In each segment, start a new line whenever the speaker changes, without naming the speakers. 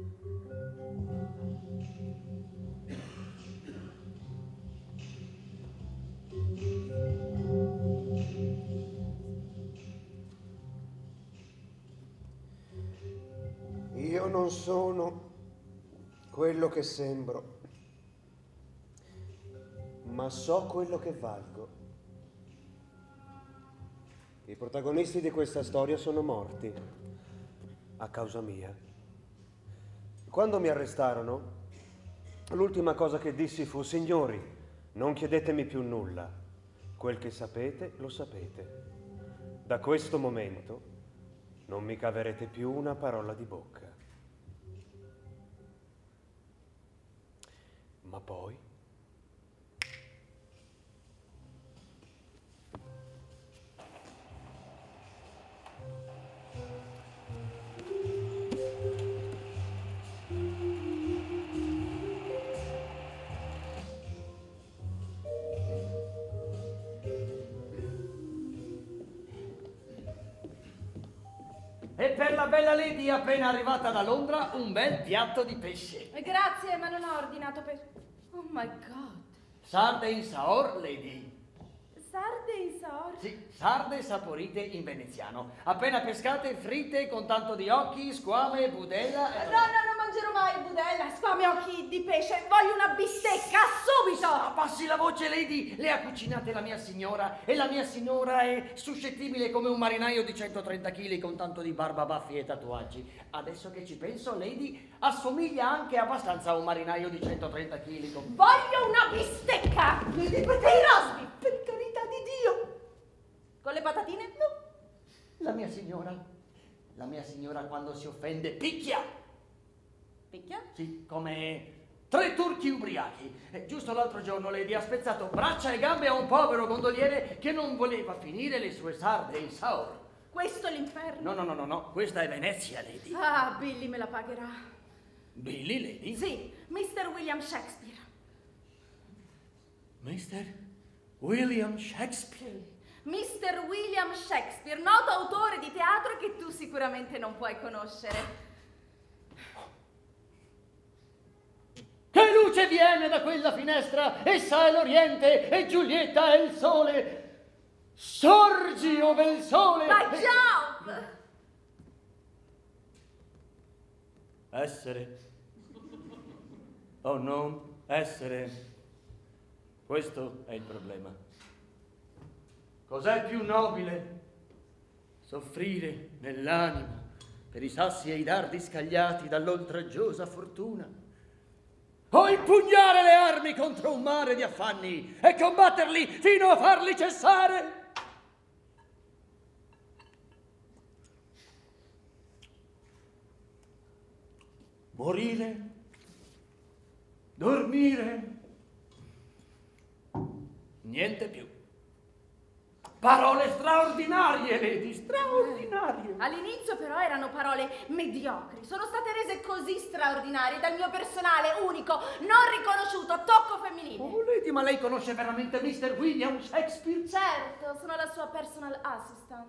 Io non sono quello che sembro, ma so quello che valgo. I protagonisti di questa storia sono morti a causa mia. Quando mi arrestarono, l'ultima cosa che dissi fu: signori, non chiedetemi più nulla. Quel che sapete, lo sapete. Da questo momento non mi caverete più una parola di bocca. Ma poi
e per la bella lady appena arrivata da Londra un bel piatto di pesce.
Grazie, ma non ho ordinato pesce. Oh my god.
Sarde in saor, lady.
Sarde in saor?
Sì, sarde saporite in veneziano. Appena pescate, fritte con tanto di occhi, squame, budella e...
No, non mangerò mai budella, squame, occhi di pesce. Voglio una bistecca, subito!
Passi la voce, lady. Le ha cucinate la mia signora e la mia signora è suscettibile come un marinaio di 130 kg con tanto di barba, baffi e tatuaggi. Adesso che ci penso, lady, assomiglia anche abbastanza a un marinaio di 130 kg con...
Voglio una bistecca!
Lady,
per i rospi, per carità di Dio! Con le patatine? No.
La mia signora quando si offende picchia.
Picchia?
Sì, come 3 turchi ubriachi. Giusto l'altro giorno lady ha spezzato braccia e gambe a un povero gondoliere che non voleva finire le sue sarde in saor.
Questo è l'inferno?
No, questa è Venezia, lady.
Ah, Billy me la pagherà.
Billy, lady?
Sì, Mr. William Shakespeare.
Mr. William Shakespeare?
Mr. William Shakespeare, noto autore di teatro che tu sicuramente non puoi conoscere.
Che luce viene da quella finestra? Essa è l'Oriente e Giulietta è il sole. Sorgi, o bel sole!
Ma jump!
Essere o non essere, questo è il problema. Cos'è più nobile? Soffrire nell'anima per i sassi e i dardi scagliati dall'oltraggiosa fortuna, o impugnare le armi contro un mare di affanni e combatterli fino a farli cessare? Morire? Dormire? Niente più. Parole straordinarie, lady, straordinarie.
All'inizio però erano parole mediocri. Sono state rese così straordinarie dal mio personale unico, non riconosciuto, tocco femminile.
Oh, lady, ma lei conosce veramente Mr. William Shakespeare?
Certo, sono la sua personal assistant.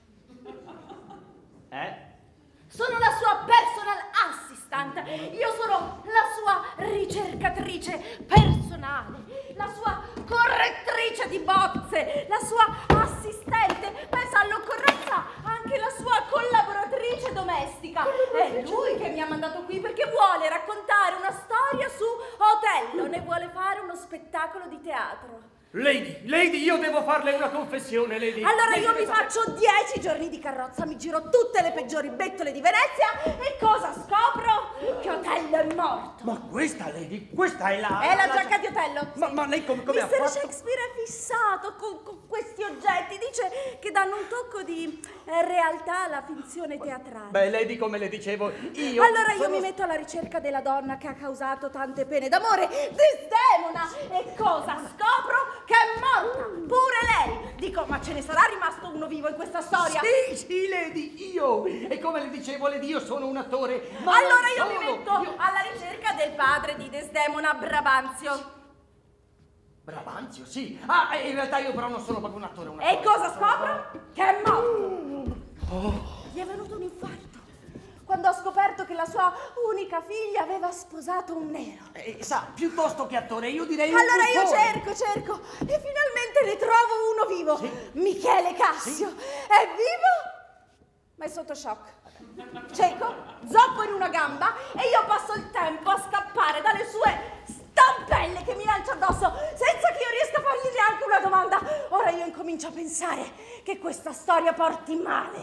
Sono la sua personal assistant. Io sono la sua ricercatrice personale, la sua correttrice di bozze, la sua assistente, pensa all'occorrenza anche la sua collaboratrice domestica. È lui che mi ha mandato qui perché vuole raccontare una storia su Otello, ne vuole fare uno spettacolo di teatro.
Lady, io devo farle una confessione, lady.
Allora io mi faccio 10 giorni di carrozza, mi giro tutte le peggiori bettole di Venezia e cosa scopro? Che Otello è morto.
Ma questa, lady, questa è la...
È la giacca di Otello.
Ma lei come ha
Mr.
fatto?
Shakespeare è fissato con questi oggetti, dice che danno un tocco di realtà alla finzione teatrale.
Beh, lady, come le dicevo, io...
Allora io mi metto alla ricerca della donna che ha causato tante pene d'amore, Desdemona, e cosa scopro? Che è morta, pure lei. Dico, ma ce ne sarà rimasto uno vivo in questa storia?
Sì, lady, io. E come le dicevo, lady, io sono un attore. Ma
allora io mi metto alla ricerca del padre di Desdemona, Brabantio.
Brabantio, sì. Ah, in realtà io però non sono proprio un attore.
E cosa scopro? Che è morto. Gli è venuto un infarto. quando ho scoperto che la sua unica figlia aveva sposato un nero.
Sa, piuttosto che attore, io direi
allora
un buffone.
io cerco e finalmente ne trovo uno vivo.
Sì.
Michele Cassio. Sì. È vivo, ma è sotto shock. Cieco, zoppo in una gamba e io passo il tempo a scappare dalle sue stampelle che mi lancia addosso senza che io riesca a fargli neanche una domanda. Ora io incomincio a pensare che questa storia porti male.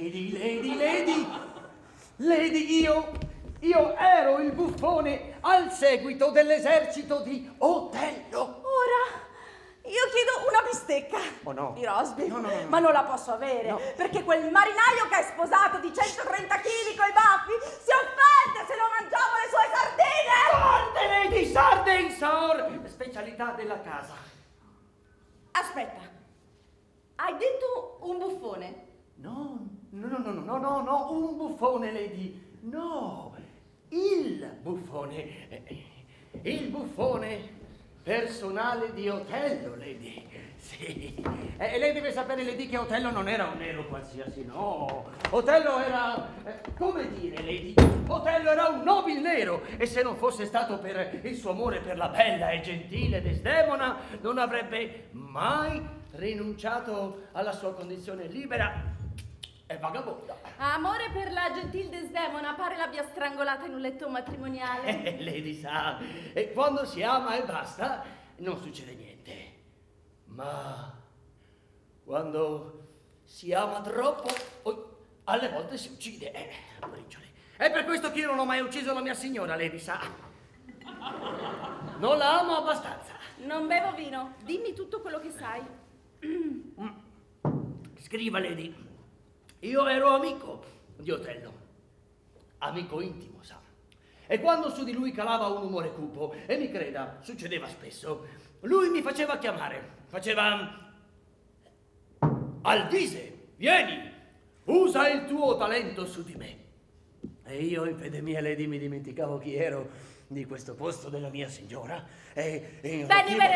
Lady, io ero il buffone al seguito dell'esercito di Otello.
Ora io chiedo una bistecca di rosbif, ma non la posso avere perché quel marinaio che è sposato di 130 kg coi baffi si offende se non mangiamo le sue sardine!
Lady, sardine, sir! Specialità della casa.
Aspetta, hai detto un buffone?
No, un buffone, Lady. No, il buffone personale di Otello, Lady. Sì. E lei deve sapere, Lady, che Otello non era un nero qualsiasi, no. Otello era, come dire, Lady, Otello era un nobile nero e se non fosse stato per il suo amore per la bella e gentile Desdemona non avrebbe mai rinunciato alla sua condizione libera e vagabonda.
Amore per la gentil Desdemona, pare l'abbia strangolata in un letto matrimoniale.
Lady sa, e quando si ama e basta, non succede niente. Ma quando si ama troppo, alle volte si uccide. Briciole. È per questo che io non ho mai ucciso la mia signora, Lady sa. Non la amo abbastanza.
Non bevo vino, dimmi tutto quello che sai.
Scriva, Lady. Io ero amico di Otello, amico intimo, sa. E quando su di lui calava un umore cupo, e mi creda, succedeva spesso, lui mi faceva chiamare, faceva: Alvise, vieni, usa il tuo talento su di me. E io, in fede mia, Lady, mi dimenticavo chi ero di questo posto della mia signora.
Bene,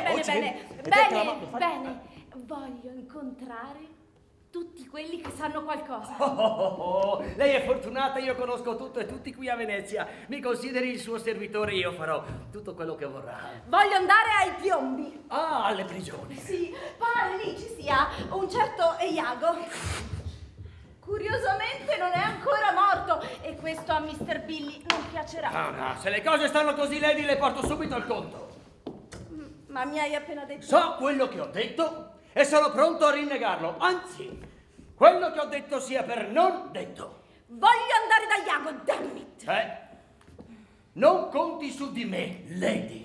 voglio incontrare tutti quelli che sanno qualcosa.
Lei è fortunata, io conosco tutto e tutti qui a Venezia. Mi consideri il suo servitore, io farò tutto quello che vorrà.
Voglio andare ai piombi.
Ah, alle prigioni.
Sì, pare lì ci sia un certo Iago. Curiosamente non è ancora morto e questo a Mr. Billy non piacerà.
No, se le cose stanno così, Lady, le porto subito al conto.
Ma mi hai appena detto...
So quello che ho detto e sono pronto a rinnegarlo. Anzi, quello che ho detto sia per non detto.
Voglio andare da Iago, damn it!
Non conti su di me, Lady.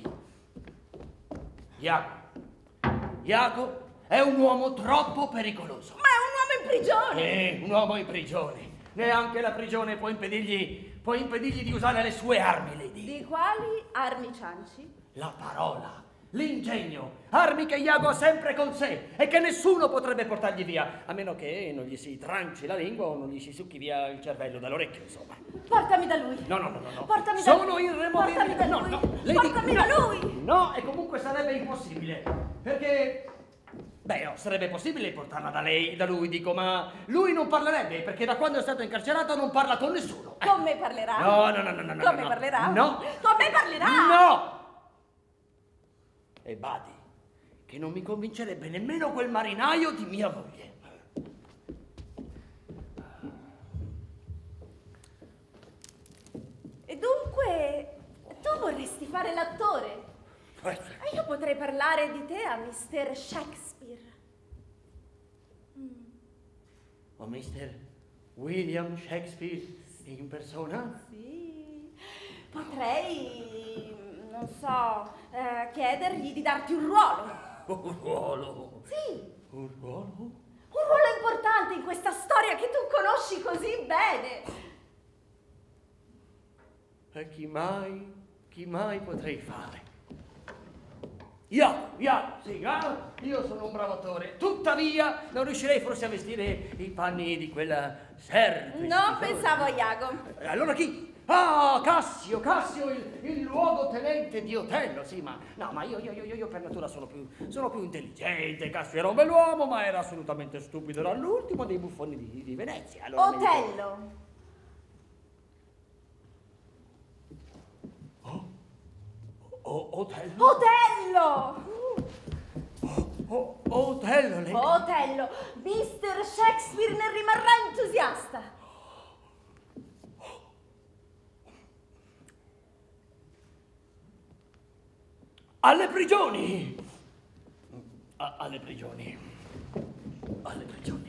Iago è un uomo troppo pericoloso.
Ma è un uomo in prigione!
Un uomo in prigione. Neanche la prigione può impedirgli di usare le sue armi, Lady.
Di quali armi cianci?
La parola, l'ingegno, armi che Iago ha sempre con sé e che nessuno potrebbe portargli via, a meno che non gli si tranci la lingua o non gli si succhi via il cervello dall'orecchio, insomma.
Portami da lui.
No.
Portami da
Sono
lui.
irremovibili.
Portami da lui.
No. Lady,
portami da lui.
No, e comunque sarebbe impossibile, perché... sarebbe possibile portarla da lui, dico, ma lui non parlerebbe, perché da quando è stato incarcerato non parla con nessuno.
Con me parlerà?
No.
Con me parlerà?
No.
Con me parlerà?
No! E badi, che non mi convincerebbe nemmeno quel marinaio di mia moglie.
E dunque, tu vorresti fare l'attore? Io potrei parlare di te a Mr. Shakespeare.
O Mr. William Shakespeare in persona?
Sì. Potrei, non so, chiedergli di darti un ruolo.
Un ruolo?
Sì.
Un ruolo?
Un ruolo importante in questa storia che tu conosci così bene.
E chi mai potrei fare? Io, io sono un bravo attore, tuttavia non riuscirei forse a vestire i panni di quella serpe.
Non pensavo a Iago.
Allora chi? Ah, Cassio, il luogotenente di Otello, sì, ma io per natura sono più intelligente. Cassio era un bell'uomo, ma era assolutamente stupido, era l'ultimo dei buffoni di Venezia. Allora
Otello.
Otello?
Otello!
Otello, lady.
Otello, Mr. Shakespeare ne rimarrà entusiasta.
Alle prigioni! Alle prigioni. Alle prigioni.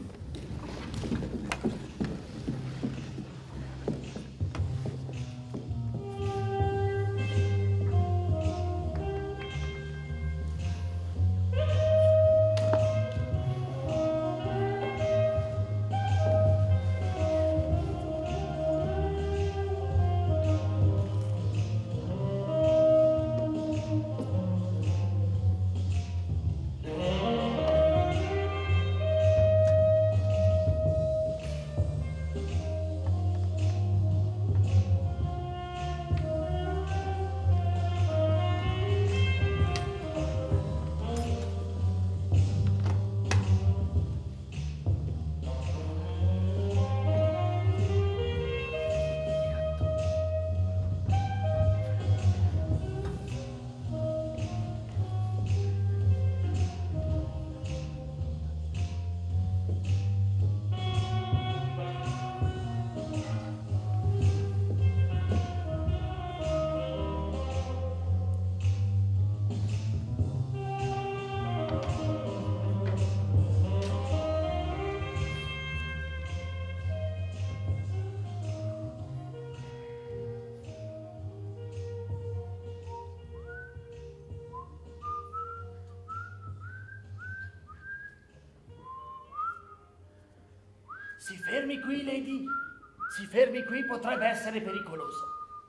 Si fermi qui, lady. Si fermi qui, potrebbe essere pericoloso.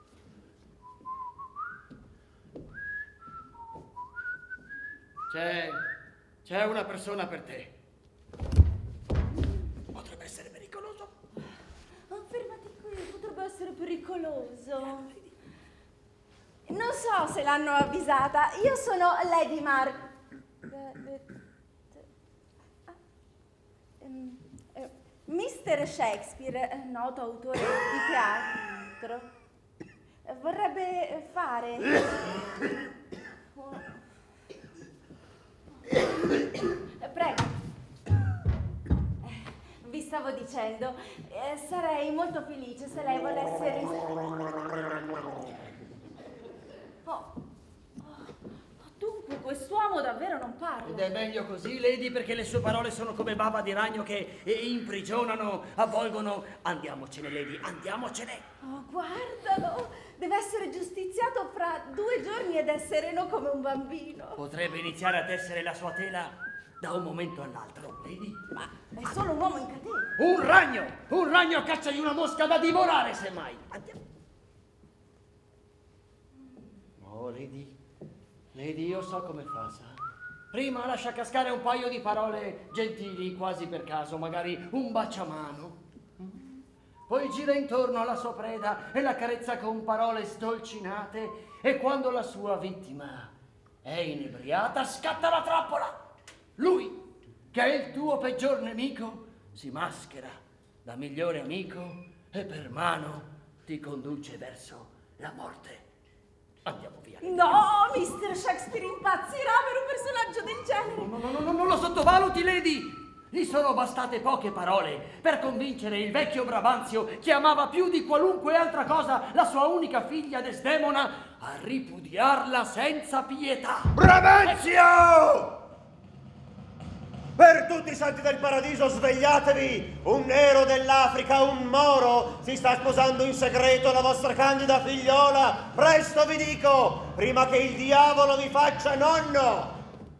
C'è una persona per te. Potrebbe essere pericoloso.
Fermati qui, potrebbe essere pericoloso. Non so se l'hanno avvisata. Io sono Lady Mr. Shakespeare, noto autore di teatro, vorrebbe fare... Prego. Vi stavo dicendo, sarei molto felice se lei volesse... Dunque, quest'uomo davvero non parla.
Ed è meglio così, lady, perché le sue parole sono come bava di ragno che imprigionano, avvolgono. Andiamocene, lady, andiamocene.
Oh, guardalo! Deve essere giustiziato fra 2 giorni ed è sereno come un bambino.
Potrebbe iniziare a tessere la sua tela da un momento all'altro, lady.
Ma è solo un uomo in catena.
Un ragno! Un ragno a caccia di una mosca da divorare, semmai. Andiamo. Oh, lady. Lady, io so come fa, sa. Prima lascia cascare un paio di parole gentili, quasi per caso, magari un baciamano. Poi gira intorno alla sua preda e la carezza con parole stolcinate, e quando la sua vittima è inebriata, scatta la trappola. Lui, che è il tuo peggior nemico, si maschera da migliore amico e per mano ti conduce verso la morte. Andiamo via.
No, Mr. Shakespeare impazzirà per un personaggio del genere.
No, non lo sottovaluti, lady. Gli sono bastate poche parole per convincere il vecchio Brabantio, che amava più di qualunque altra cosa la sua unica figlia Desdemona, a ripudiarla senza pietà.
Brabantio! Per tutti i santi del paradiso, svegliatevi! Un nero dell'Africa, un moro, si sta sposando in segreto la vostra candida figliola! Presto vi dico, prima che il diavolo vi faccia nonno!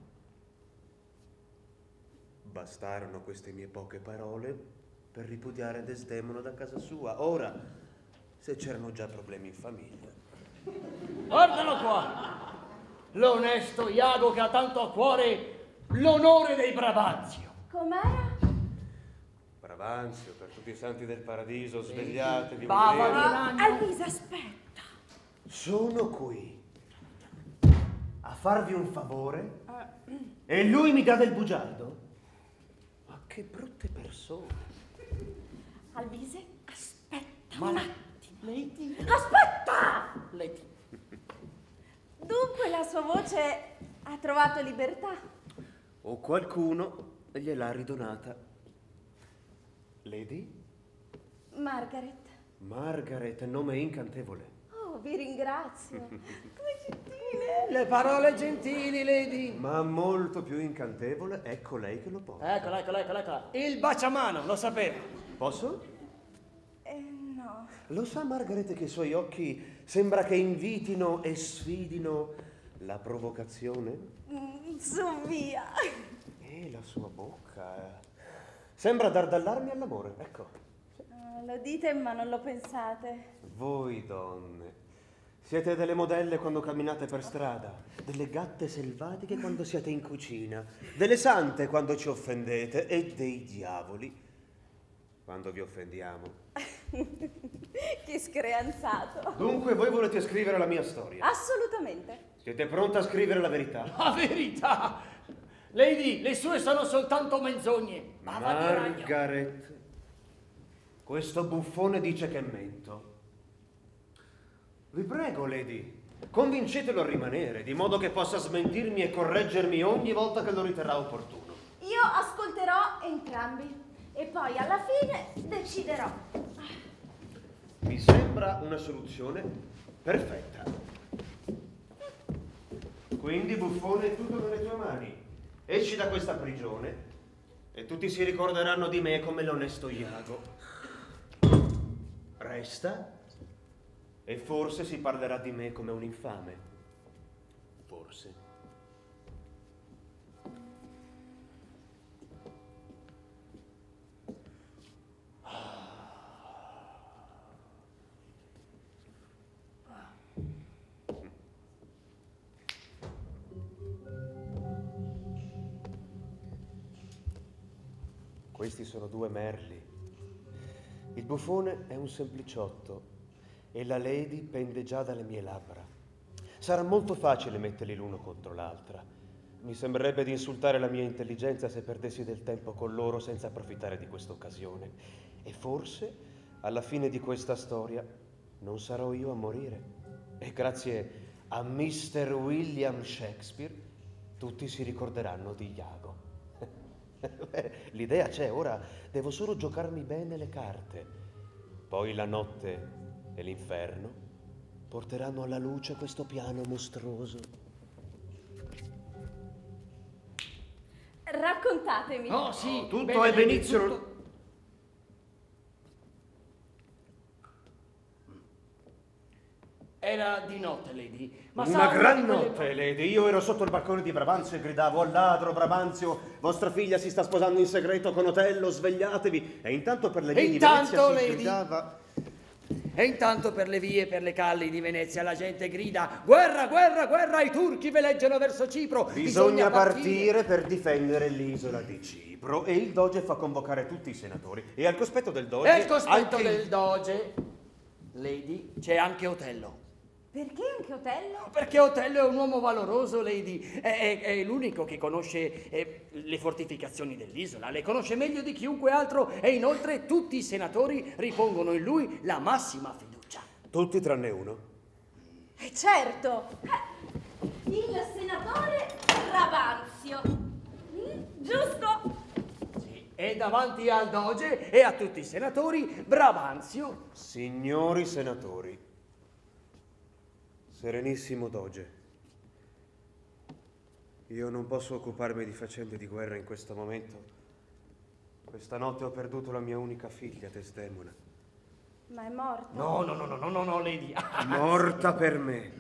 Bastarono queste mie poche parole per ripudiare Desdemona da casa sua. Ora, se c'erano già problemi in famiglia...
Guardalo qua! L'onesto Iago che ha tanto a cuore l'onore dei Brabantio.
Com'era?
Brabantio, per tutti i santi del paradiso, svegliatevi.
Bava di ragno.
Alvisa, aspetta.
Sono qui a farvi un favore e lui mi dà del bugiardo? Ma che brutte persone.
Alvise, aspetta
Ma
un attimo.
Lady?
Aspetta!
Lady.
Dunque la sua voce ha trovato libertà.
O qualcuno gliel'ha ridonata. Lady?
Margaret.
Margaret, nome incantevole.
Oh, vi ringrazio. Come gentile.
Le parole gentili, Lady.
Ma molto più incantevole, ecco lei che lo porta.
Eccola. Il baciamano, lo sapevo.
Posso?
No.
Lo sa Margaret che i suoi occhi sembra che invitino e sfidino la provocazione?
Su via.
E la sua bocca sembra dardallarmi all'amore, ecco.
Lo dite ma non lo pensate.
Voi donne siete delle modelle quando camminate per strada, delle gatte selvatiche quando siete in cucina, delle sante quando ci offendete e dei diavoli quando vi offendiamo.
Che screanzato.
Dunque voi volete scrivere la mia storia?
Assolutamente.
Siete pronta a scrivere la verità?
La verità! Lady, le sue sono soltanto menzogne. Ma va di ragno.
Margaret, questo buffone dice che mento. Vi prego, Lady, convincetelo a rimanere, di modo che possa smentirmi e correggermi ogni volta che lo riterrà opportuno.
Io ascolterò entrambi e poi alla fine deciderò.
Mi sembra una soluzione perfetta. Quindi, buffone, è tutto nelle tue mani. Esci da questa prigione e tutti si ricorderanno di me come l'onesto Iago. Resta e forse si parlerà di me come un infame. Forse. Questi sono due merli. Il buffone è un sempliciotto e la lady pende già dalle mie labbra. Sarà molto facile metterli l'uno contro l'altra. Mi sembrerebbe di insultare la mia intelligenza se perdessi del tempo con loro senza approfittare di questa occasione. E forse, alla fine di questa storia, non sarò io a morire. E grazie a Mr. William Shakespeare, tutti si ricorderanno di Iago. L'idea c'è, ora devo solo giocarmi bene le carte. Poi la notte e l'inferno porteranno alla luce questo piano mostruoso.
Raccontatemi.
Oh, sì.
Tutto
bene,
è
Lady,
benissimo.
tutto. Era di notte, Lady. Ma
Una
sa,
gran
quelle-
notte, Lady. Io ero sotto il balcone di Brabantio e gridavo al ladro, Brabantio, vostra figlia si sta sposando in segreto con Otello, svegliatevi. E intanto per le vie di
Intanto,
Venezia si
Lady.
gridava...
E intanto per le vie e per le calli di Venezia la gente grida: guerra, guerra, guerra, i turchi veleggiano verso Cipro.
Bisogna partire per difendere l'isola di Cipro. E il doge fa convocare tutti i senatori. E al cospetto del doge...
E al cospetto
anche il-
del doge, Lady, c'è anche Otello.
Perché anche Otello?
Perché Otello è un uomo valoroso, Lady. È l'unico che conosce le fortificazioni dell'isola. Le conosce meglio di chiunque altro e inoltre tutti i senatori ripongono in lui la massima fiducia.
Tutti tranne uno.
Certo. Il senatore Brabantio. Giusto?
Sì, e davanti al doge e a tutti i senatori, Brabantio.
Signori senatori, Serenissimo doge, io non posso occuparmi di faccende di guerra in questo momento. Questa notte ho perduto la mia unica figlia, Desdemona.
Ma è morto.
No, Lady.
Morta per me,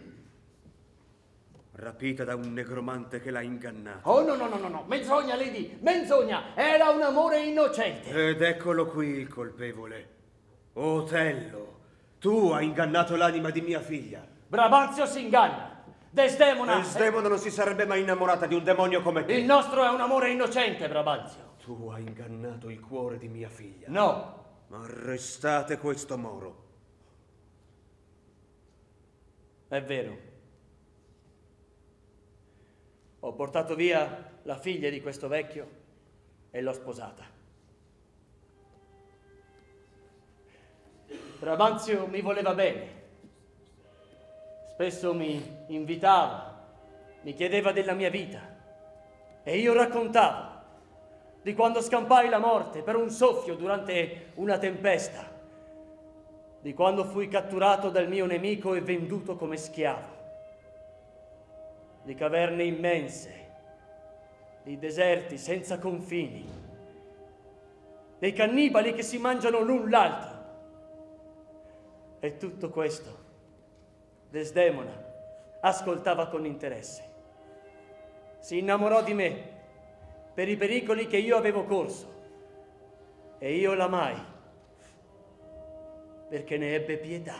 rapita da un negromante che l'ha ingannata.
Oh, no, menzogna, Lady, menzogna. Era un amore innocente.
Ed eccolo qui il colpevole. Otello, tu hai ingannato l'anima di mia figlia.
Brabantio si inganna. Desdemona.
Desdemona non si sarebbe mai innamorata di un demonio come te.
Il nostro è un amore innocente, Brabantio.
Tu hai ingannato il cuore di mia figlia.
No.
Arrestate questo moro.
È vero. Ho portato via la figlia di questo vecchio e l'ho sposata. Brabantio mi voleva bene. Spesso mi invitava, mi chiedeva della mia vita e io raccontavo di quando scampai la morte per un soffio durante una tempesta, di quando fui catturato dal mio nemico e venduto come schiavo, di caverne immense, di deserti senza confini, dei cannibali che si mangiano l'un l'altro. E tutto questo Desdemona ascoltava con interesse. Si innamorò di me per i pericoli che io avevo corso e io l'amai perché ne ebbe pietà.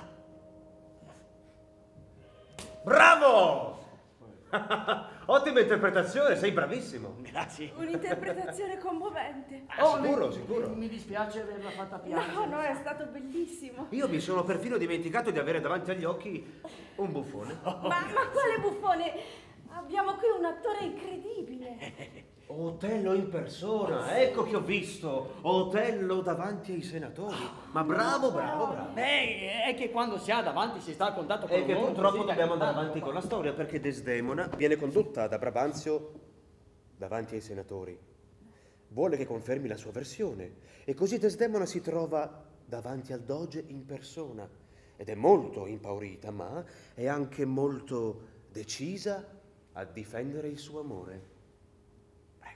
Bravo! Ottima interpretazione, sei bravissimo.
Grazie.
Un'interpretazione commovente.
Sicuro.
Mi dispiace averla fatta piangere.
No, è stato bellissimo.
Io mi sono perfino dimenticato di avere davanti agli occhi un buffone.
Ma quale buffone? Abbiamo qui un attore incredibile.
Otello in persona, ecco che ho visto. Otello davanti ai senatori. Ma bravo.
È che quando si ha davanti si sta a contatto con
E che
mondo,
purtroppo
sì,
dobbiamo andare avanti con la storia, perché Desdemona viene condotta da Brabantio davanti ai senatori. Vuole che confermi la sua versione e così Desdemona si trova davanti al doge in persona ed è molto impaurita, ma è anche molto decisa a difendere il suo amore. Prego.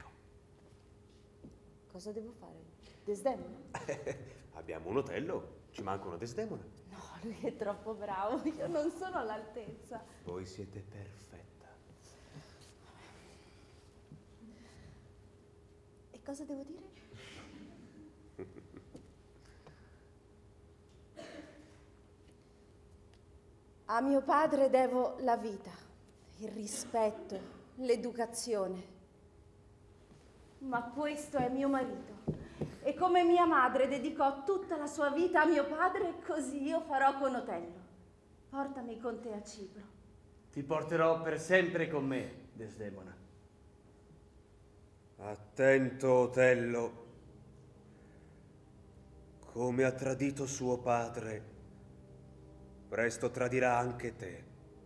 Cosa devo fare? Desdemona?
Abbiamo un Otello, ci manca una Desdemona.
No, lui è troppo bravo, io non sono all'altezza.
Voi siete perfetta.
E cosa devo dire? A mio padre devo la vita, il rispetto, l'educazione. Ma questo è mio marito. E come mia madre dedicò tutta la sua vita a mio padre, così io farò con Otello. Portami con te a Cipro.
Ti porterò per sempre con me, Desdemona.
Attento, Otello. Come ha tradito suo padre, presto tradirà anche te.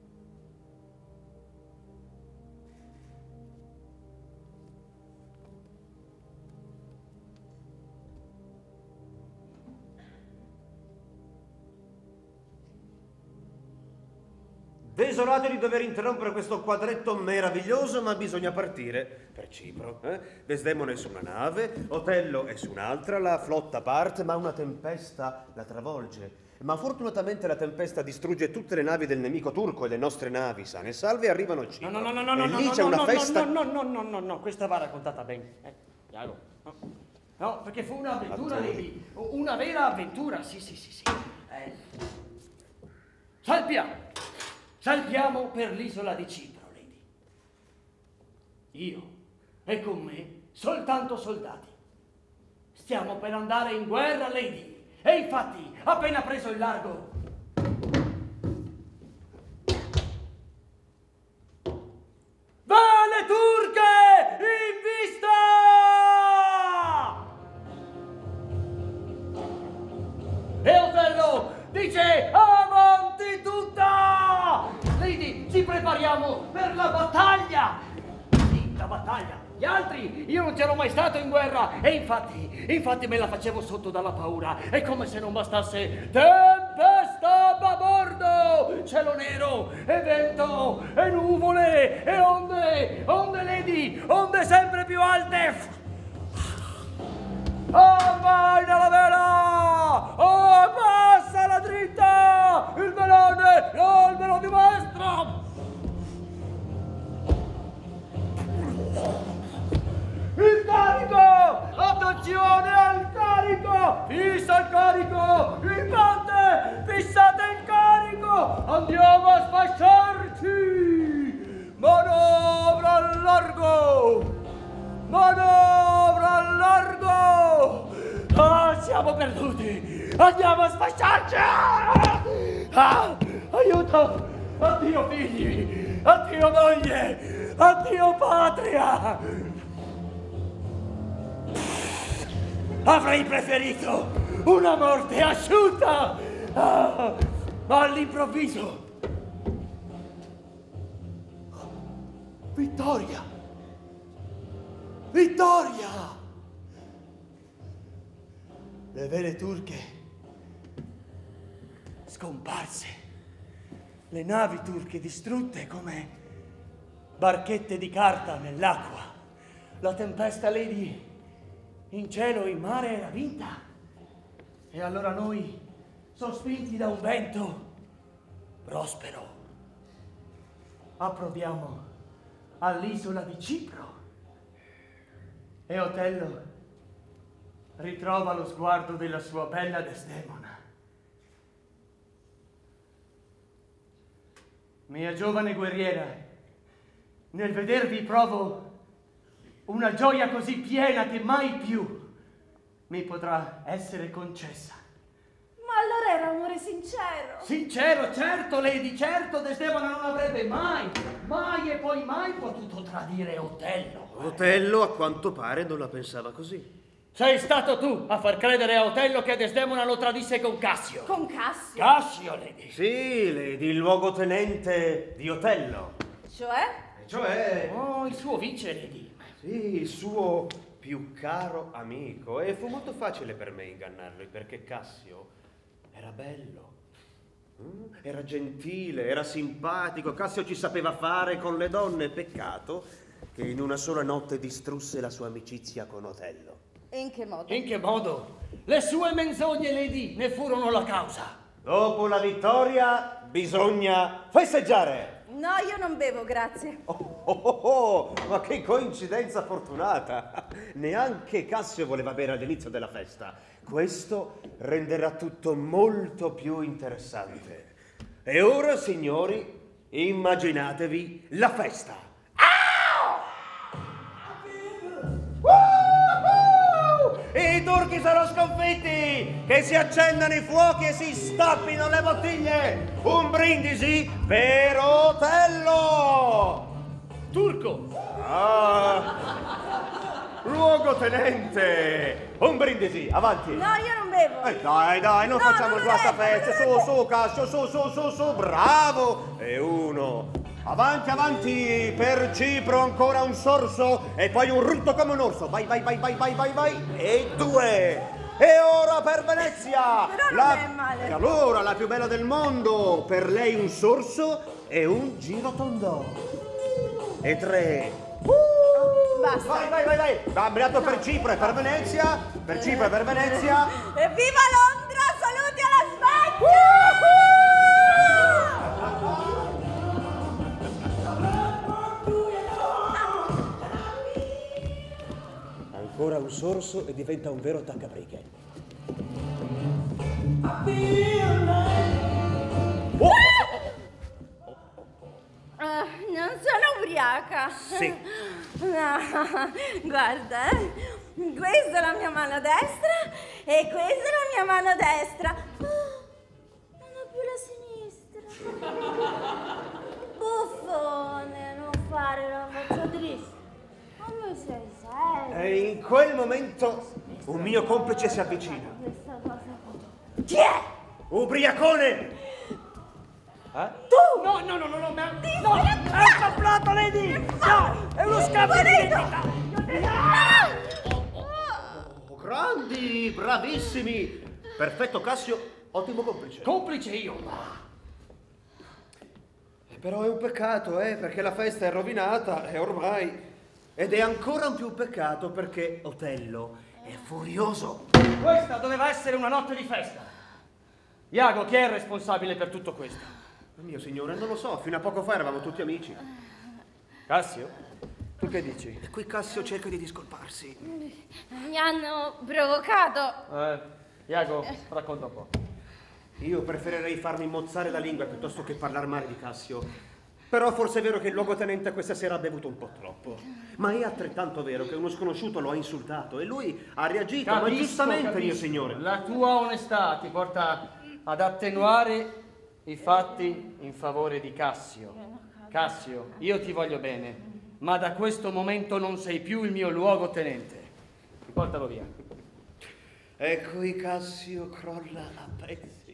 Desolato di dover interrompere questo quadretto meraviglioso, ma bisogna partire per Cipro. Desdemona è su una nave, Otello è su un'altra, la flotta parte, ma una tempesta la travolge. Ma fortunatamente la tempesta distrugge tutte le navi del nemico turco e le nostre navi sane e salve arrivano a Cipro.
No,
e lì c'è una festa.
No, questa va raccontata bene. Chiaro. No, perché fu un'avventura, Lady. Una vera avventura, sì. Salpiamo per l'isola di Cipro, Lady. Io e con me soltanto soldati. Stiamo per andare in guerra, Lady. E infatti, appena preso il largo, vele turche in vista! E Otello dice avanti tutta! Lady, ci prepariamo per la battaglia! Sì, la battaglia! Gli altri, io non c'ero mai stato in guerra e infatti me la facevo sotto dalla paura. È come se non bastasse tempesta a babordo, cielo nero e vento e nuvole e onde, Lady, onde sempre più alte. Vai nella vela! Oh, passa la dritta! Il melone, no, il melone di maestro! Il carico! Attenzione al carico! Fissa il carico! Il ponte! Fissate il carico! Andiamo a sfasciarci! Manovra al largo! Manovra al largo! Ah, siamo perduti! Andiamo a sfasciarci! Ah, aiuto! Addio figli! Addio moglie! Addio patria! Avrei preferito una morte asciutta, ma all'improvviso Vittoria! Vittoria! Le vele turche scomparse, le navi turche distrutte come barchette di carta nell'acqua. La tempesta, Lady, in cielo e in mare era vinta. E allora noi, sospinti da un vento prospero, approdiamo all'isola di Cipro. E Otello ritrova lo sguardo della sua bella Desdemona. Mia giovane guerriera, nel vedervi provo una gioia così piena che mai più mi potrà essere concessa.
Ma allora era amore sincero.
Sincero, certo, Lady, certo, Desdemona non avrebbe mai e poi mai potuto tradire Otello.
Otello, a quanto pare, non la pensava così.
Sei stato tu a far credere a Otello che Desdemona lo tradisse con Cassio.
Con Cassio?
Cassio, Lady.
Sì, Lady, il luogotenente di Otello.
Cioè?
Oh, il suo vice, Lady.
Sì, il suo più caro amico. E fu molto facile per me ingannarlo, perché Cassio era bello. Era gentile, era simpatico. Cassio ci sapeva fare con le donne. Peccato che in una sola notte distrusse la sua amicizia con Otello.
In che modo?
In che modo? Le sue menzogne, Lady, ne furono la causa.
Dopo la vittoria bisogna festeggiare.
No, io non bevo, grazie.
Ma che coincidenza fortunata! Neanche Cassio voleva bere all'inizio della festa. Questo renderà tutto molto più interessante. E ora, signori, immaginatevi la festa. I turchi sono sconfitti! Che si accendano i fuochi e si stappino le bottiglie! Un brindisi per Otello!
Turco!
Luogotenente! Un brindisi, avanti!
No, io non bevo.
Dai, non
No,
facciamo
non
il guastafeste!
beve.
Su, Cassio, su, bravo! E uno! Avanti, per Cipro ancora un sorso e poi un rutto come un orso. Vai. E 2. E ora per Venezia.
Però non è male.
E allora la più bella del mondo. Per lei un sorso e un girotondo. E 3.
Basta.
Vai. Cambiato per Cipro e per Venezia. Per Cipro e per Venezia.
Evviva Londra! Saluti alla Svezia!
Ancora un sorso e diventa un vero attaccabrighe.
Non sono ubriaca.
Sì.
No, guarda, questa è la mia mano destra e questa è la mia mano destra. Non ho più la sinistra. Buffone, non fare la faccia triste. Come sei serio?
E in quel momento un mio complice si avvicina.
Questa cosa qua. Chi è?
Ubriacone!
Tu!
No, ma... No, è un complotto, Lady! No, è uno scambio di identità!
Grandi, bravissimi! Perfetto, Cassio, ottimo complice.
Complice io!
Però è un peccato, perché la festa è rovinata e ormai... Ed è ancora un più peccato perché Otello è furioso.
Questa doveva essere una notte di festa. Iago, chi è il responsabile per tutto questo?
Mio signore, non lo so, fino a poco fa eravamo tutti amici.
Cassio? Tu che dici?
E qui Cassio cerca di discolparsi.
Mi hanno provocato.
Iago, racconta un po'.
Io preferirei farmi mozzare la lingua piuttosto che parlare male di Cassio. Però forse è vero che il luogotenente questa sera ha bevuto un po' troppo. Ma è altrettanto vero che uno sconosciuto lo ha insultato e lui ha reagito, ma giustamente, mio signore.
La tua onestà ti porta ad attenuare i fatti in favore di Cassio. Cassio, io ti voglio bene, ma da questo momento non sei più il mio luogotenente. Portalo via.
E qui Cassio crolla a pezzi.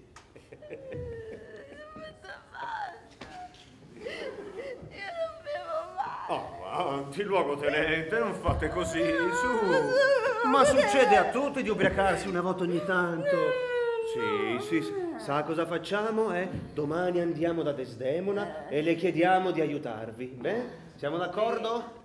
Io non bevo mai.
Oh, Avanti, luogotenente, non fate così, su. Ma succede a tutti di ubriacarsi una volta ogni tanto. Sì. Sa cosa facciamo, Domani andiamo da Desdemona e le chiediamo di aiutarvi. Beh, siamo d'accordo?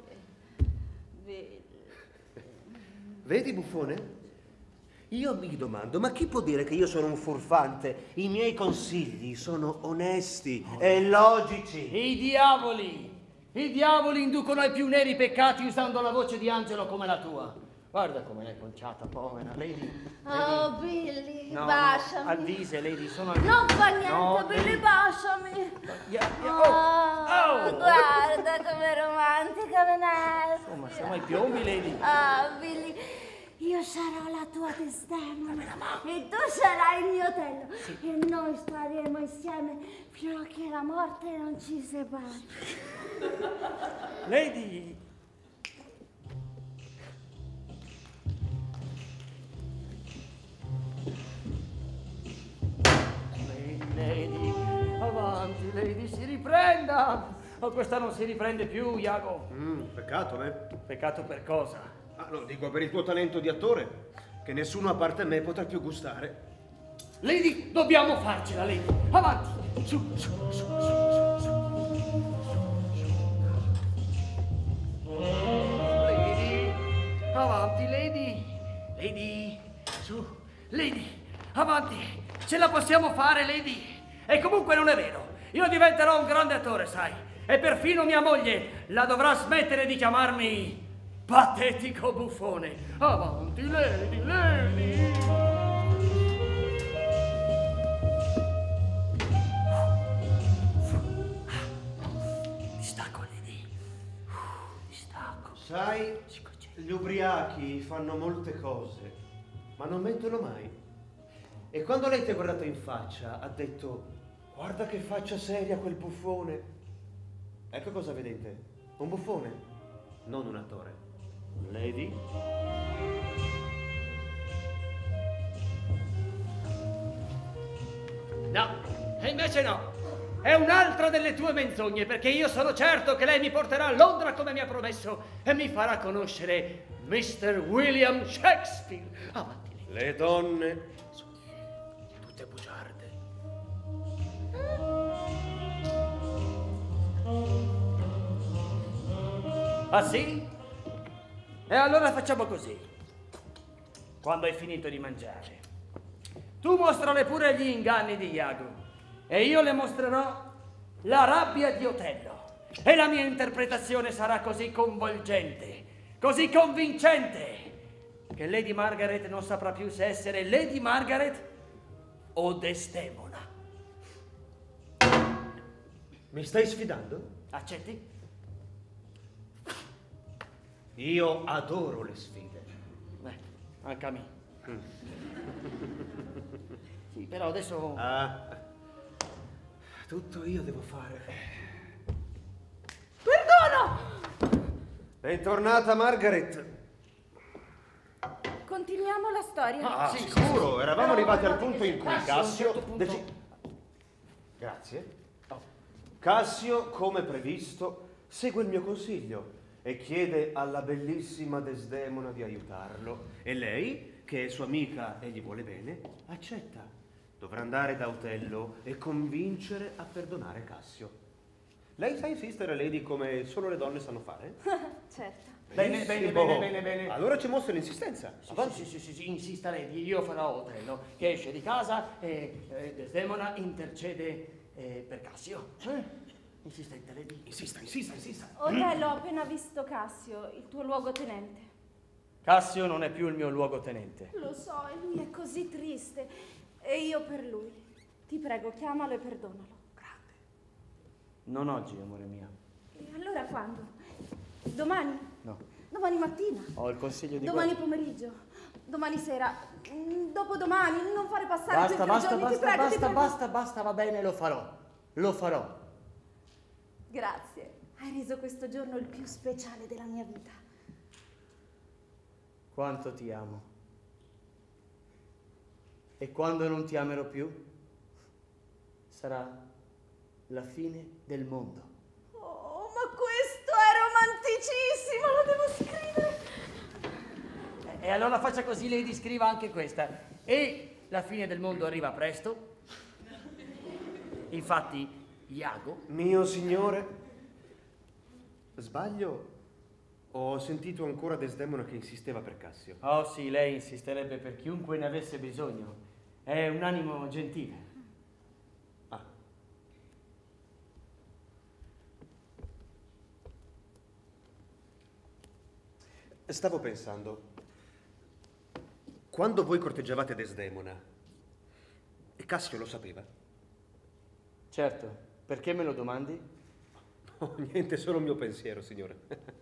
Vedi, buffone? Io mi domando, ma chi può dire che io sono un furfante? I miei consigli sono onesti e logici.
I diavoli inducono ai più neri peccati usando la voce di angelo come la tua. Guarda come l'hai conciata, povera Lady.
Oh, Billy,
No,
baciami.
Avvise, Lady, sono...
Non fa niente,
No,
Billy, baciami.
Oh.
Guarda come romantica non è.
Insomma, siamo ai piombi, Lady.
Billy, io sarò la tua Desdemona e tu sarai il mio Otello. E noi staremo insieme fino a che la morte non ci separi.
Lady... Lady, avanti, Lady, si riprenda! Oh, questa non si riprende più, Iago.
Peccato,
Peccato per cosa?
Ah, lo dico per il tuo talento di attore, che nessuno a parte me potrà più gustare.
Lady, dobbiamo farcela, Lady. Avanti, su. Lady, avanti, Lady. Lady, su. Lady, avanti. Ce la possiamo fare, Lady. E comunque non è vero. Io diventerò un grande attore, sai. E perfino mia moglie la dovrà smettere di chiamarmi patetico buffone. Avanti, Lady. Distacco, Lady. Distacco.
Sai, gli ubriachi fanno molte cose, ma non mentono mai. E quando lei ti ha guardato in faccia, ha detto: guarda che faccia seria quel buffone. Ecco cosa vede in te. Un buffone, non un attore.
Lady? No, e invece no. È un'altra delle tue menzogne, perché io sono certo che lei mi porterà a Londra come mi ha promesso e mi farà conoscere Mr. William Shakespeare. Avanti.
Le donne
Tutte bugiarde. Ah sì? E allora facciamo così. Quando hai finito di mangiare, tu mostrale pure gli inganni di Iago e io le mostrerò la rabbia di Otello. E la mia interpretazione sarà così coinvolgente, così convincente, che Lady Margaret non saprà più se essere Lady Margaret o Desdemona.
mi stai sfidando?
Accetti?
Io adoro le sfide.
Beh, anche a me. Sì, però adesso...
Tutto io devo fare.
Perdono!
Bentornata, Margaret.
Continuiamo la storia.
sì,
sicuro. Eravamo arrivati al punto in cui
Cassio, a un
Cassio...
certo punto-
Grazie. Cassio, come previsto, segue il mio consiglio e chiede alla bellissima Desdemona di aiutarlo. E lei, che è sua amica e gli vuole bene, accetta. Dovrà andare da Otello e convincere a perdonare Cassio. Lei sa insistere, Lady, come solo le donne sanno fare?
Certo.
Bene, bene.
Allora ci mostra l'insistenza.
Sì, insista Lady, io farò Otello, che esce di casa e Desdemona intercede per Cassio. Insistente, Lady.
Insista.
Otello, ho appena visto Cassio, il tuo luogotenente.
Cassio non è più il mio luogotenente.
Lo so, e lui è così triste. E io per lui. Ti prego, chiamalo e perdonalo.
Grande. Non oggi, amore mio.
E allora quando? Domani?
No.
Domani mattina?
Ho il consiglio di
Domani pomeriggio? Domani sera? Dopodomani? Non fare passare quei 3 giorni, ti prego, ti prego.
Basta, va bene, lo farò.
Grazie. Hai reso questo giorno il più speciale della mia vita.
Quanto ti amo. E quando non ti amerò più, sarà la fine del mondo.
Oh, ma questo è romanticissimo!
E allora faccia così, lady, scriva anche questa. E la fine del mondo arriva presto. Infatti, Iago...
Mio signore, sbaglio? Ho sentito ancora Desdemona che insisteva per Cassio.
Oh sì, lei insisterebbe per chiunque ne avesse bisogno. È un animo gentile.
Ah. Stavo pensando, quando voi corteggiavate Desdemona, Cassio lo sapeva?
Certo, perché me lo domandi?
No, niente, solo il mio pensiero, signore.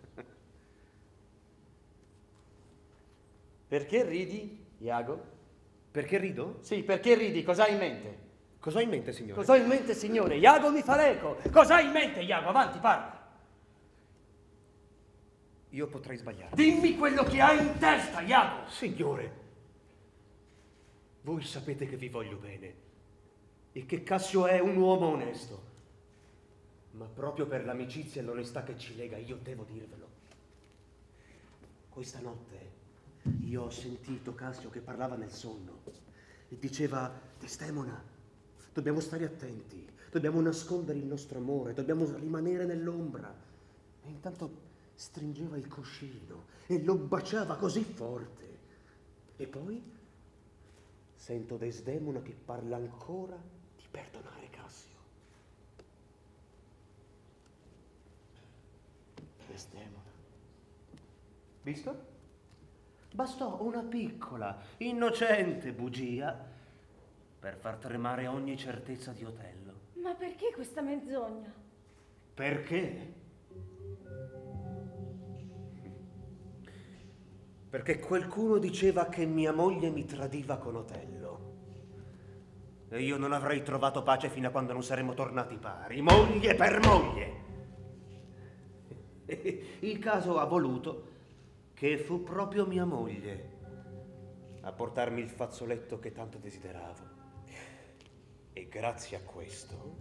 Perché ridi, Iago?
Perché rido?
Sì, perché ridi? Cosa hai in mente?
Cosa ho in mente, signore?
Cosa ho in mente, signore? Iago mi fa l'eco. Cosa hai in mente, Iago? Avanti, parla.
Io potrei sbagliare.
Dimmi quello che hai in testa, Iago.
Signore, voi sapete che vi voglio bene e che Cassio è un uomo onesto. Ma proprio per l'amicizia e l'onestà che ci lega, io devo dirvelo. Questa notte io ho sentito Cassio che parlava nel sonno e diceva: Desdemona, dobbiamo stare attenti, dobbiamo nascondere il nostro amore, dobbiamo rimanere nell'ombra. E intanto stringeva il cuscino e lo baciava così forte. E poi sento Desdemona che parla ancora di perdonare Cassio.
Desdemona.
Visto? Bastò una piccola, innocente bugia per far tremare ogni certezza di Otello.
Ma perché questa menzogna?
Perché? Perché qualcuno diceva che mia moglie mi tradiva con Otello. E io non avrei trovato pace fino a quando non saremmo tornati pari, moglie per moglie. E il caso ha voluto che fu proprio mia moglie a portarmi il fazzoletto che tanto desideravo. E grazie a questo...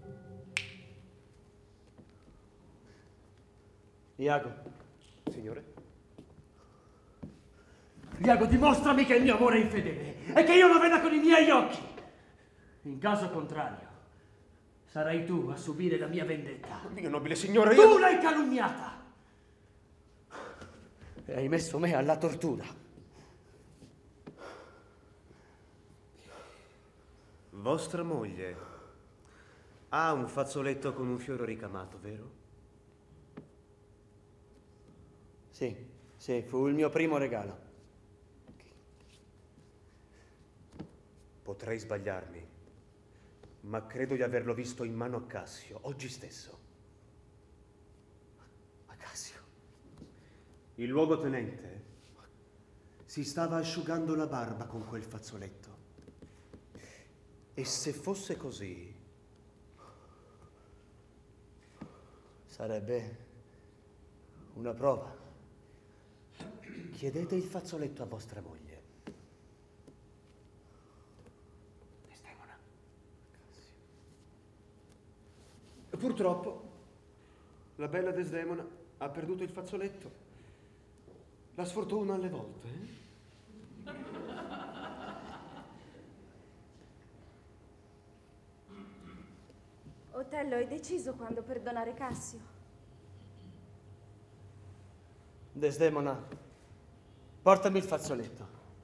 Iago.
Signore?
Iago, dimostrami che il mio amore è infedele e che io lo veda con i miei occhi. In caso contrario, sarai tu a subire la mia vendetta.
Mio nobile signore,
Tu l'hai calunniata e hai messo me alla tortura.
Vostra moglie ha un fazzoletto con un fiore ricamato, vero?
Sì, fu il mio primo regalo.
Potrei sbagliarmi, ma credo di averlo visto in mano a Cassio, oggi stesso.
A Cassio?
Il luogotenente si stava asciugando la barba con quel fazzoletto. E se fosse così...
Sarebbe una prova.
Chiedete il fazzoletto a vostra moglie. Desdemona. Purtroppo, la bella Desdemona ha perduto il fazzoletto. La sfortuna alle volte,
Otello, hai deciso quando perdonare Cassio?
Desdemona, portami il fazzoletto.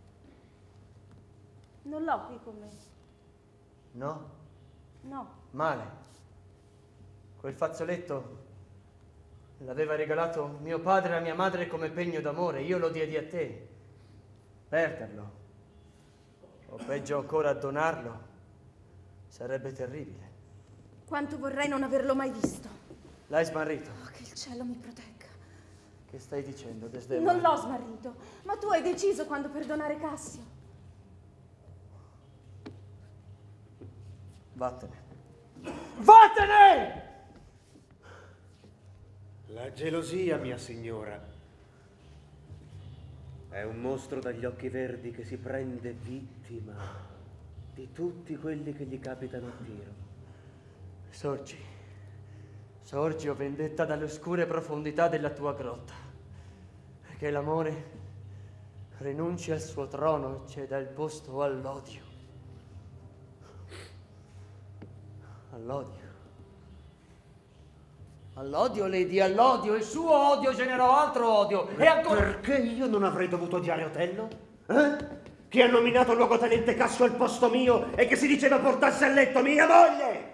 Non l'ho qui con me.
No?
No.
Male. Quel fazzoletto l'aveva regalato mio padre a mia madre come pegno d'amore. Io lo diedi a te. Perderlo, o peggio ancora donarlo, sarebbe terribile.
Quanto vorrei non averlo mai visto.
L'hai smarrito.
Oh, che il cielo mi protegga.
Che stai dicendo, Desdemona?
Non l'ho smarrito, ma tu hai deciso quando perdonare Cassio.
Vattene. Vattene!
La gelosia, mia signora, è un mostro dagli occhi verdi che si prende vittima di tutti quelli che gli capitano a tiro.
Sorgi, o vendetta dalle oscure profondità della tua grotta, che l'amore rinunci al suo trono e ceda il posto all'odio. All'odio. All'odio, Lady, all'odio. Il suo odio generò altro odio. E ancora...
Perché io non avrei dovuto odiare Otello? Che ha nominato il luogotenente Cassio al posto mio e che si diceva portasse a letto mia moglie!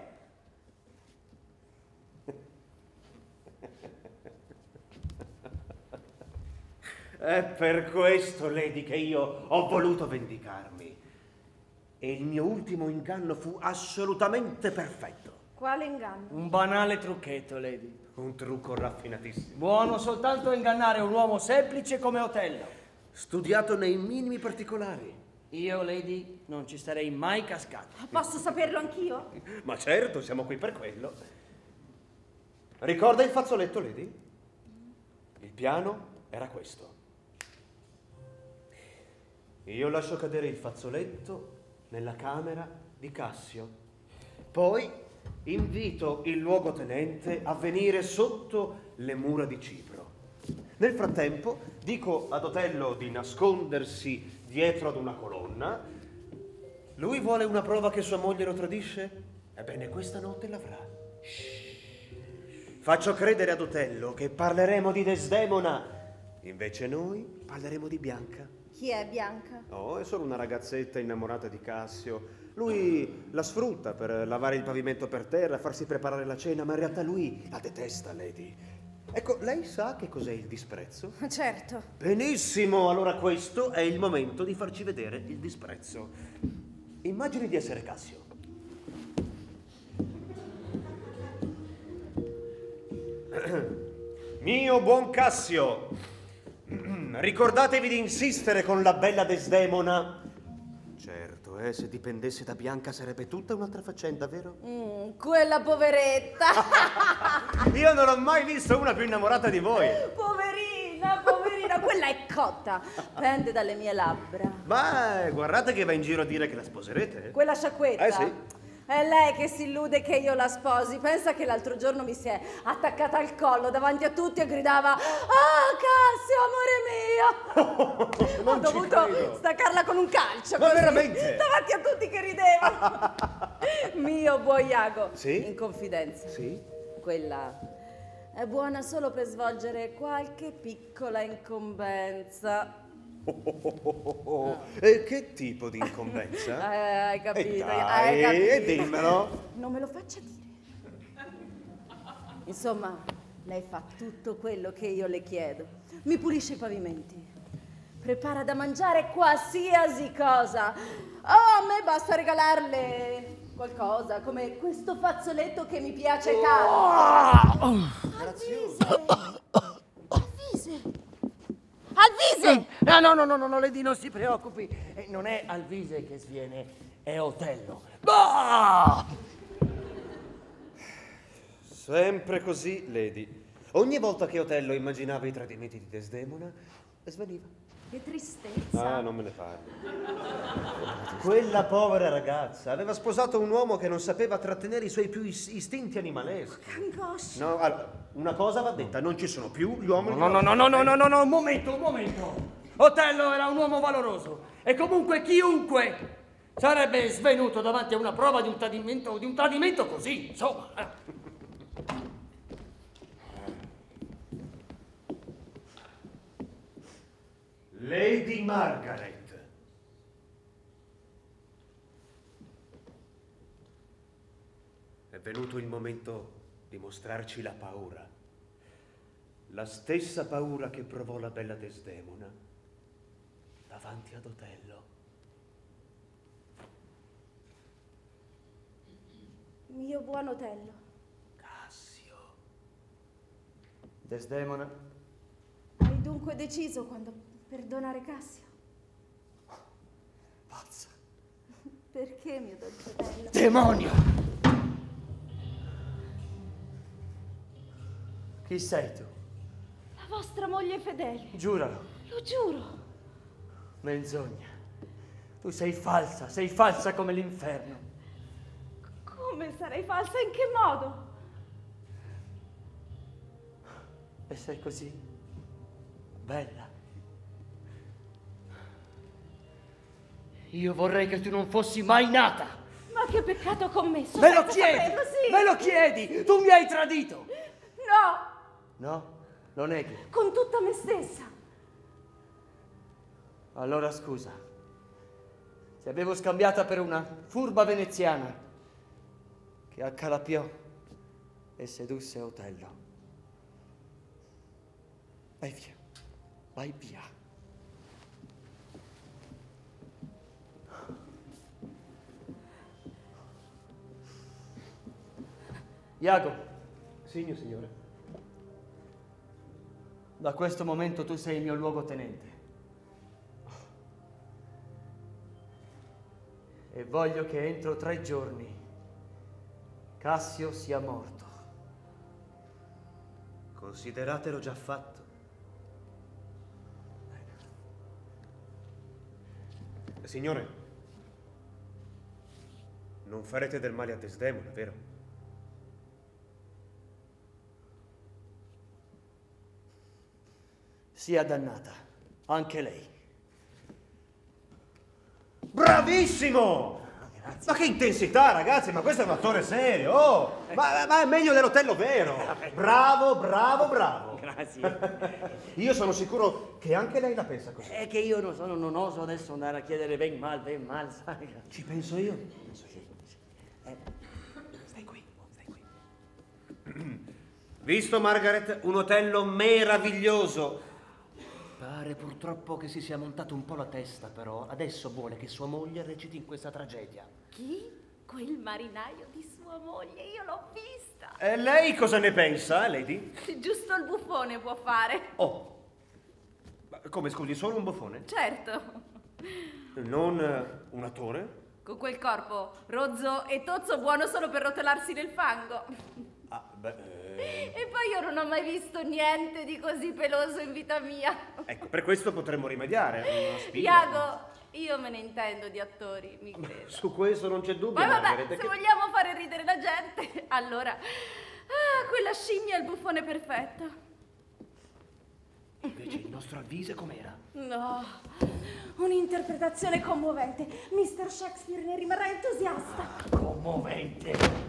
È per questo, Lady, che io ho voluto vendicarmi. E il mio ultimo inganno fu assolutamente perfetto.
Quale inganno?
Un banale trucchetto, Lady.
Un trucco raffinatissimo.
Buono soltanto a ingannare un uomo semplice come Otello.
Studiato nei minimi particolari.
Io, Lady, non ci sarei mai cascato.
Posso saperlo anch'io?
Ma certo, siamo qui per quello. Ricorda il fazzoletto, Lady? Il piano era questo. Io lascio cadere il fazzoletto nella camera di Cassio. Poi invito il luogotenente a venire sotto le mura di Cipro. Nel frattempo dico ad Otello di nascondersi dietro ad una colonna. Lui vuole una prova che sua moglie lo tradisce? Ebbene, questa notte l'avrà. Faccio credere ad Otello che parleremo di Desdemona. Invece noi parleremo di Bianca.
Chi è Bianca?
No, è solo una ragazzetta innamorata di Cassio. Lui la sfrutta per lavare il pavimento per terra, farsi preparare la cena, ma in realtà lui la detesta, Lady. Ecco, lei sa che cos'è il disprezzo?
Certo.
Benissimo, allora questo è il momento di farci vedere il disprezzo. Immagini di essere Cassio. Mio buon Cassio, ricordatevi di insistere con la bella Desdemona. Certo, se dipendesse da Bianca sarebbe tutta un'altra faccenda, vero?
Quella poveretta.
Io non ho mai visto una più innamorata di voi.
Poverina, poverina, quella è cotta. Pende dalle mie labbra.
Ma guardate che va in giro a dire che la sposerete.
Quella sciacquetta?
Sì.
È lei che si illude che io la sposi. Pensa che l'altro giorno mi si è attaccata al collo davanti a tutti e gridava: "Ah, Cassio, amore mio!"
Non
Ho
ci
dovuto
credo.
staccarla con un calcio.
Ma
così,
veramente?
davanti a tutti che ridevano. Mio buon Iago.
Sì?
In confidenza.
Sì?
Quella è buona solo per svolgere qualche piccola incombenza.
E che tipo di incombenza?
Hai capito?
Dai,
hai capito.
dimmelo.
Non me lo faccia dire. Insomma, lei fa tutto quello che io le chiedo. Mi pulisce i pavimenti, prepara da mangiare qualsiasi cosa. Oh, a me basta regalarle qualcosa, come questo fazzoletto che mi piace tanto. Alvise!
No, Lady, non si preoccupi. Non è Alvise che sviene, è Otello. Bah!
Sempre così, Lady. Ogni volta che Otello immaginava i tradimenti di Desdemona, sveniva.
Che tristezza.
Ah, non me ne parli. Quella povera ragazza aveva sposato un uomo che non sapeva trattenere i suoi più istinti animaleschi.
Che angoscia.
No, allora, una cosa va detta, non ci sono più gli uomini.
No, un momento. Otello era un uomo valoroso e comunque chiunque sarebbe svenuto davanti a una prova di un tradimento così, insomma.
Lady Margaret. È venuto il momento di mostrarci la paura. La stessa paura che provò la bella Desdemona davanti ad Otello.
Mio buon Otello.
Cassio.
Desdemona.
Hai dunque deciso quando perdonare Cassio?
Pazza.
Perché, mio dolce Otello?
Demonio! Chi sei tu?
La vostra moglie fedele.
Giuralo.
Lo giuro.
Menzogna. Tu sei falsa come l'inferno.
Come sarei falsa? In che modo?
E sei così bella. Io vorrei che tu non fossi mai nata.
Ma che peccato ho commesso?
Me lo
senza
chiedi?
saperlo, sì.
Me lo chiedi? Tu mi hai tradito.
No,
No? Lo neghi?
con tutta me stessa.
Allora scusa. Ti avevo scambiata per una furba veneziana che accalappiò e sedusse Otello. Vai via. Vai via. Iago,
Sì, mio signore.
da questo momento tu sei il mio luogotenente. E voglio che entro 3 giorni Cassio sia morto.
Consideratelo già fatto. Signore, non farete del male a Desdemona, vero?
Sia dannata, anche lei.
Bravissimo! Ma che intensità, ragazzi, ma questo è un attore serio! Oh, ma è meglio dell'Otello vero! Bravo, bravo, bravo!
Grazie.
Io sono sicuro che anche lei la pensa così.
È che io non oso adesso andare a chiedere ben mal, sai?
Ci penso io.
Penso che...
Stai qui, stai qui. Visto, Margaret, un Otello meraviglioso. Pare purtroppo che si sia montato un po' la testa, però adesso vuole che sua moglie reciti in questa tragedia.
Chi? Quel marinaio di sua moglie, io l'ho vista.
E lei cosa ne pensa, Lady?
Giusto il buffone può fare.
Oh, ma come scusi, solo un buffone?
Certo.
Non un attore?
Con quel corpo rozzo e tozzo buono solo per rotolarsi nel fango.
Ah, beh...
E poi io non ho mai visto niente di così peloso in vita mia.
Ecco, per questo potremmo rimediare. Una spina.
Iago, io me ne intendo di attori, mi creda.
Su questo non c'è dubbio,
Poi vabbè,
Margaret,
se
che-
vogliamo fare ridere la gente, allora... Ah, quella scimmia è il buffone perfetto.
Invece il nostro avviso com'era?
No, un'interpretazione commovente. Mr. Shakespeare ne rimarrà entusiasta.
Commovente.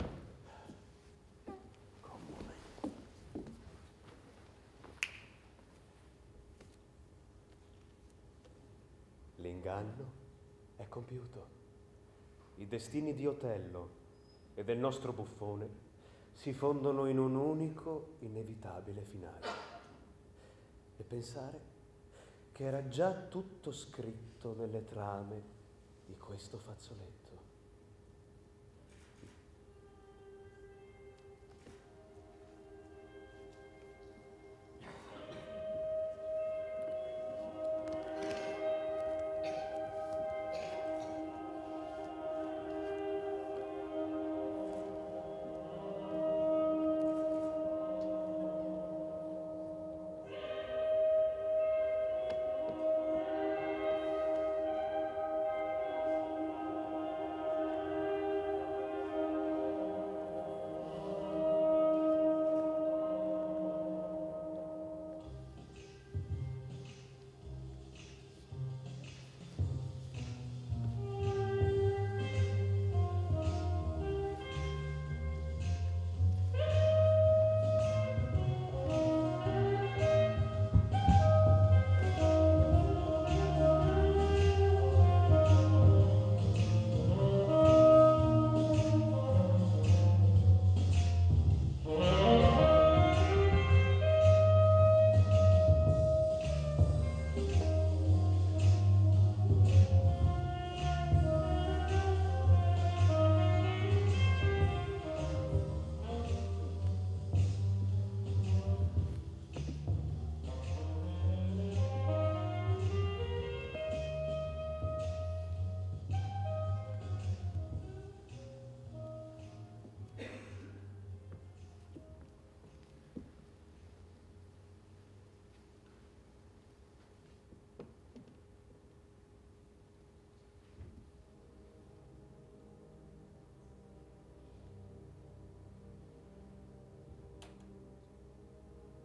L'inganno è compiuto. I destini di Otello e del nostro buffone si fondono in un unico, inevitabile finale. E pensare che era già tutto scritto nelle trame di questo fazzoletto.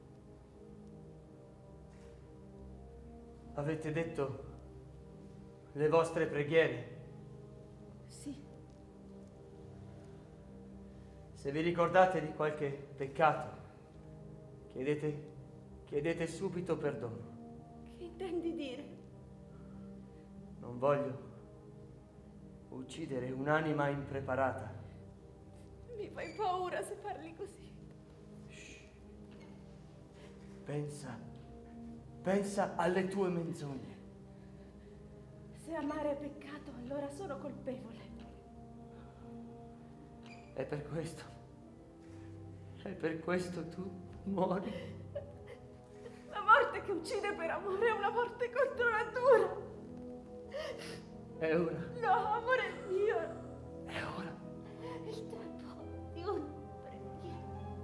Avete detto le vostre preghiere.
Sì.
Se vi ricordate di qualche peccato, chiedete subito perdono.
Che intendi dire?
Non voglio uccidere un'anima impreparata.
Mi fai paura se parli così.
Pensa alle tue menzogne.
Se amare è peccato, allora sono colpevole.
È per questo tu muori.
La morte che uccide per amore è una morte contro natura.
È ora.
No, amore mio.
È ora.
Il tempo di una preghiera.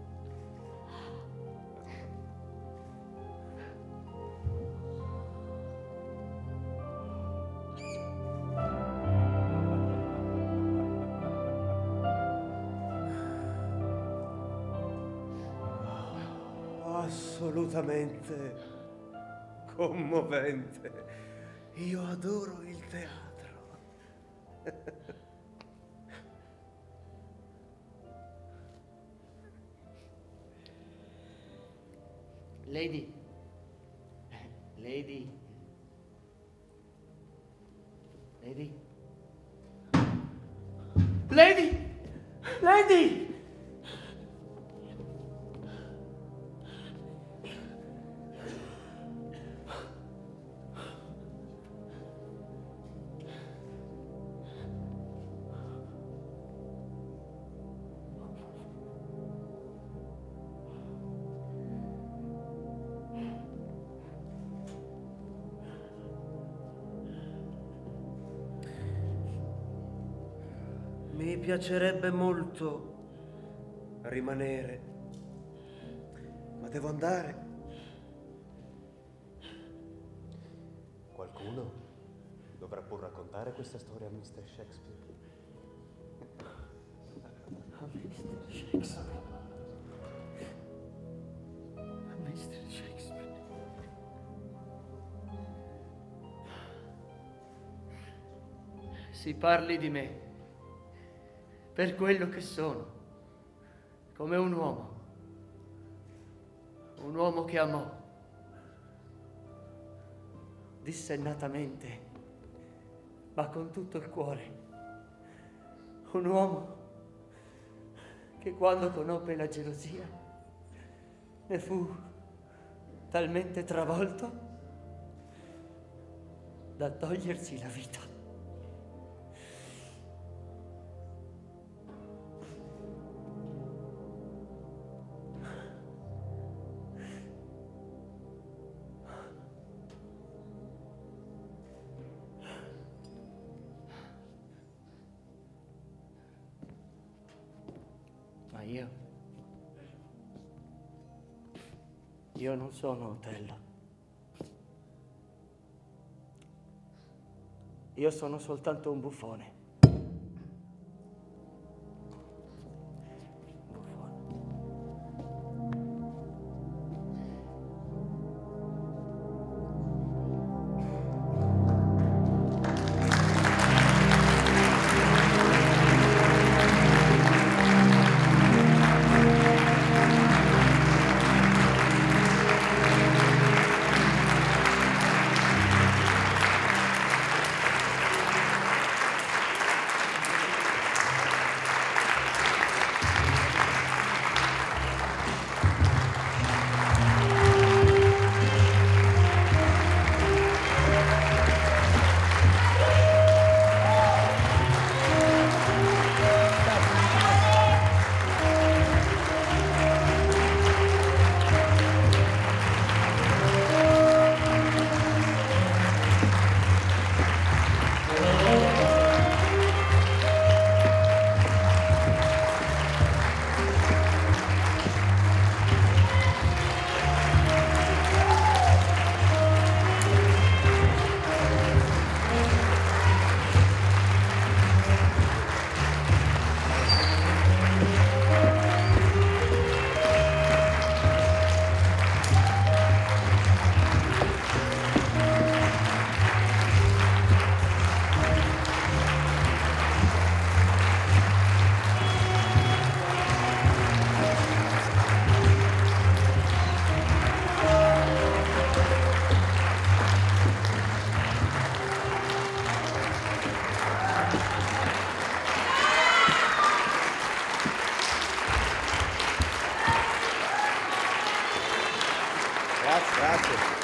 Assolutamente commovente. Io adoro il teatro.
Lady.
Mi piacerebbe molto rimanere, ma devo andare. Qualcuno dovrà pur raccontare questa storia a Mr. Shakespeare.
A Mr. Shakespeare. A Mr. Shakespeare. Si parli di me per quello che sono, come un uomo che amò dissennatamente, ma con tutto il cuore, un uomo che quando conobbe la gelosia ne fu talmente travolto da togliersi la vita. Ma io non sono Otello. Io sono soltanto un buffone.
Grazie.